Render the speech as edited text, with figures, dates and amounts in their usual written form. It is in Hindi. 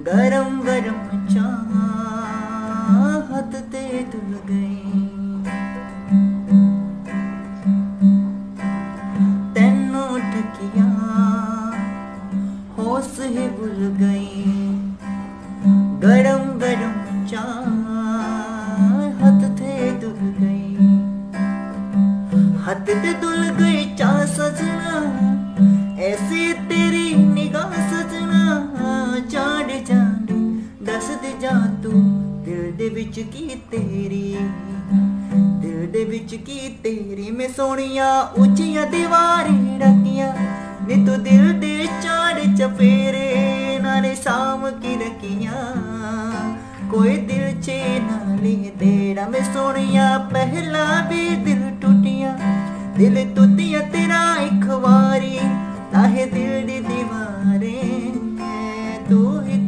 गरम गरम चाहत ते धुल गई। तेनू ठकिया होश ही भुल गई। गरम गरम चाहत ते धुल गई। हद ते धुल गई चाह सजना, ऐसी तेरी निगाह सजना। चाड़ चाड़ दस दे जा तू दिल दे विच की तेरी, दिल दे विच की तेरी। मैं सोनिया उचिया दीवारें रखिया, नी तू दिल दे चाड़ चफेरे नाले साम की रखिया। कोई दिल चे नाले तेरा। मैं सोनिया पहला भी दिल टूटिया, दिल टूटिया तेरा एक बारी। ताहे दिल दी दीवारें तू ही